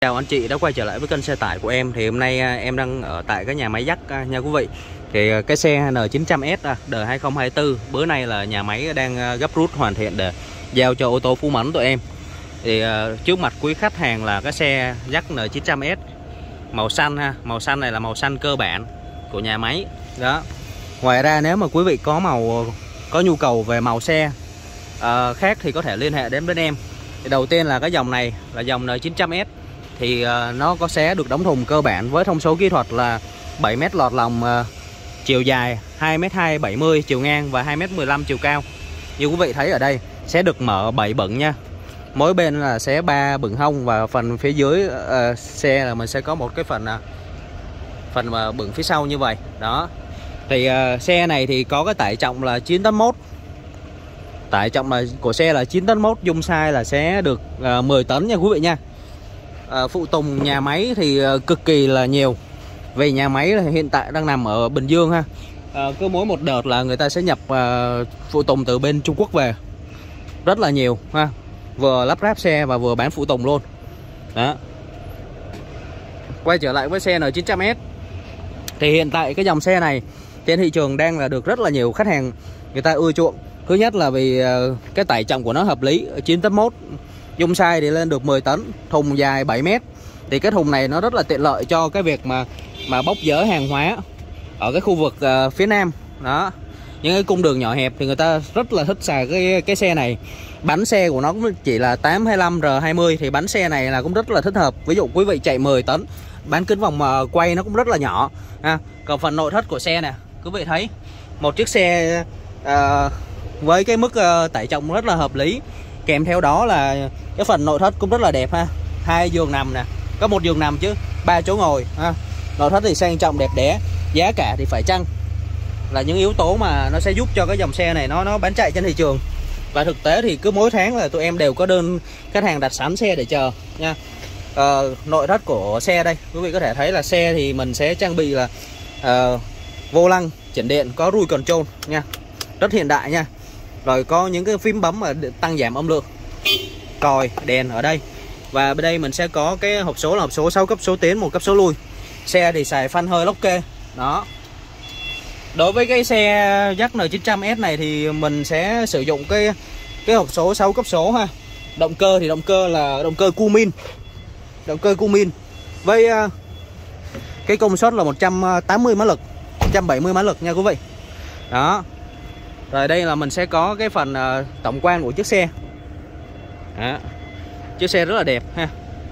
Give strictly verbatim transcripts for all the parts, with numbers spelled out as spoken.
Chào anh chị đã quay trở lại với kênh xe tải của em. Thì hôm nay em đang ở tại cái nhà máy dắt nha quý vị. Thì cái xe N chín trăm S đời hai không hai tư bữa nay là nhà máy đang gấp rút hoàn thiện để giao cho ô tô Phú Mẫn tụi em. Thì trước mặt quý khách hàng là cái xe dắt N chín trăm S màu xanh ha. Màu xanh này là màu xanh cơ bản của nhà máy đó. Ngoài ra nếu mà quý vị có màu có nhu cầu về màu xe uh, khác thì có thể liên hệ đến bên em. Thì đầu tiên là cái dòng này là dòng N chín trăm S. Thì uh, nó có xé được đóng thùng cơ bản với thông số kỹ thuật là bảy mét lọt lòng, uh, chiều dài hai mét hai bảy mươi, chiều ngang và hai mét mười lăm chiều cao. Như quý vị thấy ở đây sẽ được mở bảy bựng nha. Mỗi bên là sẽ ba bựng hông và phần phía dưới uh, xe là mình sẽ có một cái phần uh, phần uh, bựng phía sau như vậy. Đó. Thì uh, xe này thì có cái tải trọng là chín tấn mốt. Tải trọng là của xe là chín tấn mốt, dung size là sẽ được uh, mười tấn nha quý vị nha. À, phụ tùng nhà máy thì uh, cực kỳ là nhiều. Vì nhà máy hiện tại đang nằm ở Bình Dương ha. À, cứ mỗi một đợt là người ta sẽ nhập uh, phụ tùng từ bên Trung Quốc về rất là nhiều ha. Vừa lắp ráp xe và vừa bán phụ tùng luôn. Đó. Quay trở lại với xe N chín trăm S. Thì hiện tại cái dòng xe này trên thị trường đang là được rất là nhiều khách hàng người ta ưa chuộng. Thứ nhất là vì uh, cái tải trọng của nó hợp lý, chín tấn mốt. Dung size thì lên được mười tấn, thùng dài bảy mét. Thì cái thùng này nó rất là tiện lợi cho cái việc mà mà bốc dỡ hàng hóa ở cái khu vực uh, phía Nam. Đó. Những cái cung đường nhỏ hẹp thì người ta rất là thích xài cái cái xe này. Bánh xe của nó cũng chỉ là tám hai lăm R hai mươi thì bánh xe này là cũng rất là thích hợp. Ví dụ quý vị chạy mười tấn, bán kính vòng uh, quay nó cũng rất là nhỏ ha. Còn phần nội thất của xe nè, quý vị thấy một chiếc xe uh, với cái mức uh, tải trọng rất là hợp lý. Kèm theo đó là cái phần nội thất cũng rất là đẹp ha. Hai giường nằm nè, có một giường nằm chứ, ba chỗ ngồi ha. Nội thất thì sang trọng đẹp đẽ. Giá cả thì phải chăng là những yếu tố mà nó sẽ giúp cho cái dòng xe này nó nó bán chạy trên thị trường. Và thực tế thì cứ mỗi tháng là tụi em đều có đơn khách hàng đặt sẵn xe để chờ nha. Ờ, nội thất của xe đây, quý vị có thể thấy là xe thì mình sẽ trang bị là uh, vô lăng chỉnh điện, có cruise control nha, rất hiện đại nha. Rồi có những cái phím bấm mà tăng giảm âm lượng, còi đèn ở đây. Và bên đây mình sẽ có cái hộp số là hộp số sáu cấp số tiến, một cấp số lui. Xe thì xài phanh hơi lốc kê. Đó. Đối với cái xe dắt N chín trăm S này thì mình sẽ sử dụng cái cái hộp số sáu cấp số ha. Động cơ thì động cơ là động cơ Cummins. Động cơ Cummins với uh, cái công suất là một trăm tám mươi mã lực, một trăm bảy mươi mã lực nha quý vị. Đó. Rồi đây là mình sẽ có cái phần uh, tổng quan của chiếc xe. Đó. Chiếc xe rất là đẹp ha.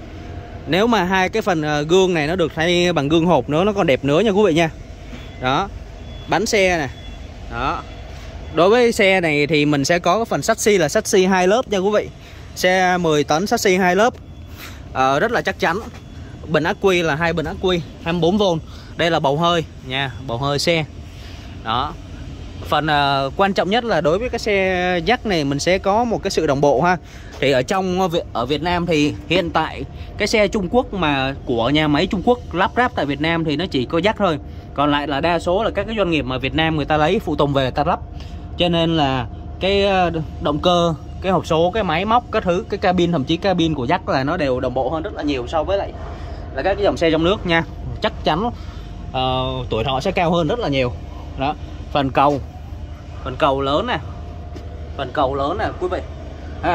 Nếu mà hai cái phần uh, gương này nó được thay bằng gương hộp nữa nó còn đẹp nữa nha quý vị nha. Đó. Bánh xe nè. Đó. Đối với xe này thì mình sẽ có cái phần chassis là chassis hai lớp nha quý vị. Xe mười tấn chassis hai lớp. Uh, rất là chắc chắn. Bình ắc quy là hai bình ắc quy hai mươi bốn vôn. Đây là bầu hơi nha, bầu hơi xe. Đó. Phần uh, quan trọng nhất là đối với cái xe dắt này mình sẽ có một cái sự đồng bộ ha. Thì ở trong ở Việt Nam thì hiện tại cái xe Trung Quốc mà của nhà máy Trung Quốc lắp ráp tại Việt Nam thì nó chỉ có dắt thôi. Còn lại là đa số là các cái doanh nghiệp mà Việt Nam người ta lấy phụ tùng về người ta lắp. Cho nên là cái động cơ, cái hộp số, cái máy móc, các thứ, cái cabin, thậm chí cabin của dắt là nó đều đồng bộ hơn rất là nhiều so với lại là các cái dòng xe trong nước nha. Chắc chắn uh, tuổi thọ sẽ cao hơn rất là nhiều. Đó. Phần cầu, phần cầu lớn nè, phần cầu lớn nè quý vị ha.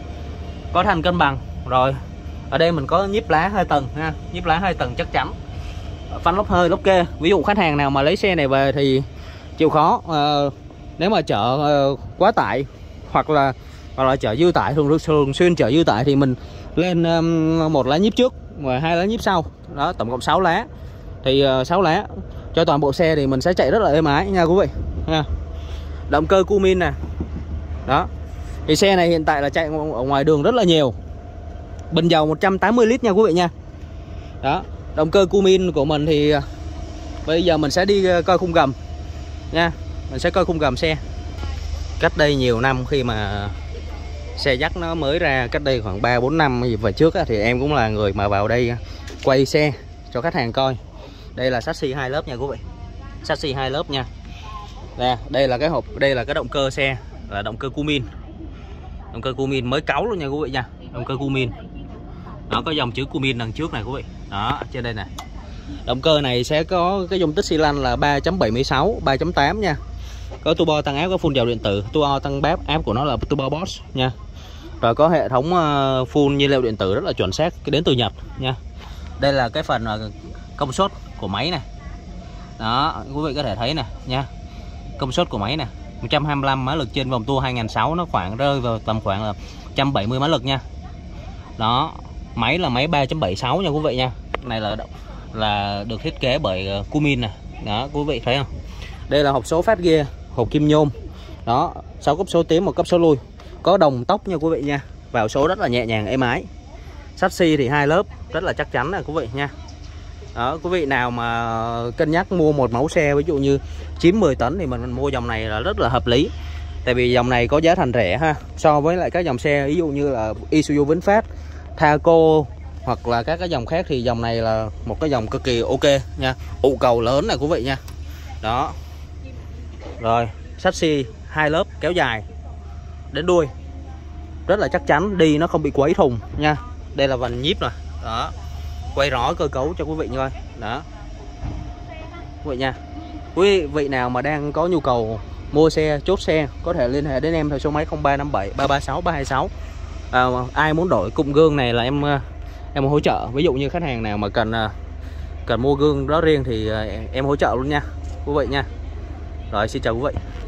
Có thành cân bằng rồi. Ở đây mình có nhíp lá hai tầng ha, nhíp lá hai tầng chắc chắn. Phanh lốp hơi lốp kê. Ví dụ khách hàng nào mà lấy xe này về thì chịu khó uh, nếu mà chở uh, quá tải hoặc là hoặc là chở dư tải, thường thường xuyên chở dư tải thì mình lên um, một lá nhíp trước và hai lá nhíp sau. Đó, tổng cộng sáu lá. Thì uh, sáu lá cho toàn bộ xe thì mình sẽ chạy rất là êm ái nha quý vị nha. Động cơ Cummins nè. Đó. Thì xe này hiện tại là chạy ở ngoài đường rất là nhiều. Bình dầu một trăm tám mươi lít nha quý vị nha. Đó. Động cơ Cummins của mình thì bây giờ mình sẽ đi coi khung gầm nha. Mình sẽ coi khung gầm xe. Cách đây nhiều năm khi mà xe dắt nó mới ra, cách đây khoảng ba bốn năm gì về trước á, thì em cũng là người mà vào đây quay xe cho khách hàng coi. Đây là chassis hai lớp nha quý vị. Chassis hai lớp nha. Đây, đây là cái hộp, đây là cái động cơ xe là động cơ Cummins. Động cơ Cummins mới cáu luôn nha quý vị nha. Động cơ Cummins. Đó, có dòng chữ Cummins đằng trước này quý vị. Đó, trên đây này. Động cơ này sẽ có cái dung tích xi lanh là ba chấm bảy mươi sáu, ba chấm tám nha. Có turbo tăng áp, có phun dầu điện tử, turbo tăng áp áp của nó là turbo Bosch nha. Rồi có hệ thống phun nhiên liệu điện tử rất là chuẩn xác, cái đến từ Nhật nha. Đây là cái phần công suất của máy này. Đó, quý vị có thể thấy nè nha. Công suất của máy nè, một trăm hai mươi lăm mã lực trên vòng tua hai nghìn sáu trăm, nó khoảng rơi vào tầm khoảng là một trăm bảy mươi mã lực nha. Đó, máy là máy ba chấm bảy sáu nha quý vị nha. Này là là được thiết kế bởi Cummins này. Đó, quý vị thấy không? Đây là hộp số phát gear, hộp kim nhôm. Đó, sáu cấp số tiến, một cấp số lui. Có đồng tốc nha quý vị nha. Vào số rất là nhẹ nhàng êm ái. Chassis thì hai lớp, rất là chắc chắn nè quý vị nha. Đó, quý vị nào mà cân nhắc mua một mẫu xe ví dụ như chín mười tấn thì mình mua dòng này là rất là hợp lý. Tại vì dòng này có giá thành rẻ ha, so với lại các dòng xe ví dụ như là Isuzu VinFast, Thaco hoặc là các cái dòng khác thì dòng này là một cái dòng cực kỳ ok nha. Ụ cầu lớn này quý vị nha. Đó. Rồi, chassis hai lớp kéo dài đến đuôi. Rất là chắc chắn, đi nó không bị quấy thùng nha. Đây là vành nhíp rồi. Đó. Quay rõ cơ cấu cho quý vị coi. Đó. Quý vị nha. Quý vị nào mà đang có nhu cầu mua xe, chốt xe có thể liên hệ đến em theo số máy không ba năm bảy ba ba sáu ba hai sáu. À, ai muốn đổi cụm gương này là em em hỗ trợ. Ví dụ như khách hàng nào mà cần cần mua gương đó riêng thì em hỗ trợ luôn nha quý vị nha. Rồi, xin chào quý vị.